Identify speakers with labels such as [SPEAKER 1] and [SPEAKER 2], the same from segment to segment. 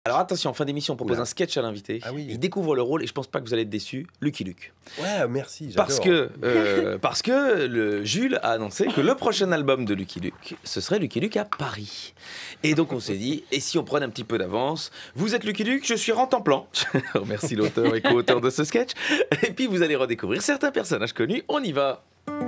[SPEAKER 1] Alors attention, en fin d'émission, on propose un sketch à l'invité.
[SPEAKER 2] Ah oui.
[SPEAKER 1] Il découvre le rôle et je pense pas que vous allez être déçus. Lucky Luke.
[SPEAKER 2] Ouais, merci, j'adore.
[SPEAKER 1] Parce que Jules a annoncé que le prochain album de Lucky Luke, ce serait Lucky Luke à Paris. Et donc on s'est dit, et si on prenait un petit peu d'avance? Vous êtes Lucky Luke, je suis Rantanplan. Je remercie l'auteur et co-auteur de ce sketch. Et puis vous allez redécouvrir certains personnages connus. On y va.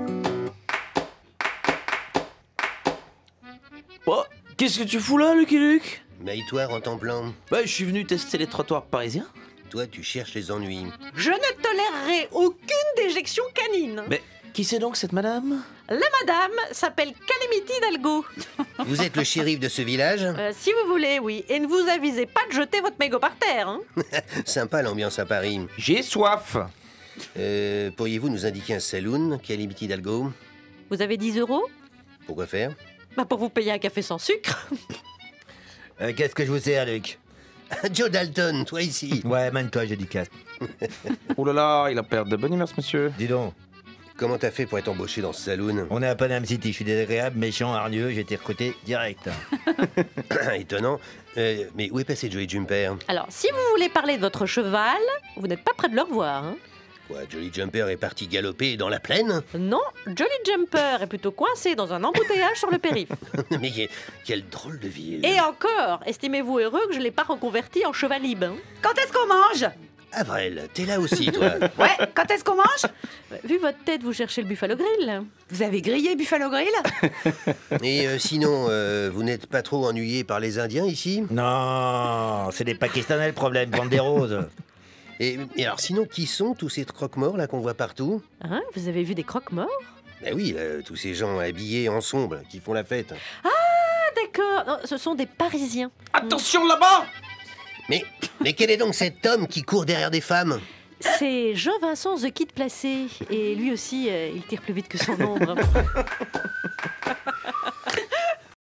[SPEAKER 1] Oh, qu'est-ce que tu fous là, Lucky Luke?
[SPEAKER 2] Mais toi, Rantanplan,
[SPEAKER 1] Bah, je suis venu tester les trottoirs parisiens.
[SPEAKER 2] toi, tu cherches les ennuis.
[SPEAKER 3] Je ne tolérerai aucune déjection canine.
[SPEAKER 1] Mais qui c'est donc cette madame?
[SPEAKER 3] La madame s'appelle Calamity Hidalgo.
[SPEAKER 2] Vous êtes le shérif de ce village?
[SPEAKER 3] Si vous voulez, oui. Et ne vous avisez pas de jeter votre mégot par terre. Hein.
[SPEAKER 2] Sympa l'ambiance à Paris.
[SPEAKER 1] J'ai soif.
[SPEAKER 2] Pourriez-vous nous indiquer un saloon, Calamity Hidalgo?
[SPEAKER 3] Vous avez 10 €?
[SPEAKER 2] Pourquoi faire?
[SPEAKER 3] Bah pour vous payer un café sans sucre.
[SPEAKER 4] Qu'est-ce que je vous sers, Luc?
[SPEAKER 2] Joe Dalton, toi ici.
[SPEAKER 4] Ouais, mène-toi, j'ai du casse.
[SPEAKER 1] Oh là là, il a perdu de bonne humeur, ce monsieur.
[SPEAKER 4] Dis donc,
[SPEAKER 2] Comment t'as fait pour être embauché dans ce saloon?
[SPEAKER 4] on est à Panama City, je suis désagréable, méchant, hargneux, j'ai été recruté direct.
[SPEAKER 2] Étonnant. Mais où est passé Joey Jumper?
[SPEAKER 3] Alors, si vous voulez parler de votre cheval, vous n'êtes pas près de le revoir. Hein.
[SPEAKER 2] Quoi, Jolly Jumper est parti galoper dans la plaine?
[SPEAKER 3] Non, Jolly Jumper est plutôt coincé dans un embouteillage sur le périph'.
[SPEAKER 2] Mais quelle drôle de ville.
[SPEAKER 3] Et encore, estimez-vous heureux que je ne l'ai pas reconverti en cheval libre. Hein.
[SPEAKER 5] Quand est-ce qu'on mange?
[SPEAKER 2] Avril, t'es là aussi, toi.
[SPEAKER 5] Ouais, quand est-ce qu'on mange?
[SPEAKER 3] Vu votre tête, vous cherchez le Buffalo Grill.
[SPEAKER 5] Vous avez grillé Buffalo Grill?
[SPEAKER 2] Et sinon, vous n'êtes pas trop ennuyé par les Indiens ici?
[SPEAKER 4] Non, c'est les Pakistanais le problème, vendent des roses.
[SPEAKER 2] Et alors sinon, qui sont tous ces croque-morts là qu'on voit partout?
[SPEAKER 3] Hein, vous avez vu des croque-morts?
[SPEAKER 2] Ben oui, tous ces gens habillés en sombre qui font la fête.
[SPEAKER 3] Ah, d'accord. Non, ce sont des Parisiens.
[SPEAKER 1] Attention là-bas!
[SPEAKER 2] Mais quel est donc cet homme qui court derrière des femmes?
[SPEAKER 3] C'est Jean-Vincent The Kid Placé. Et lui aussi, il tire plus vite que son ombre.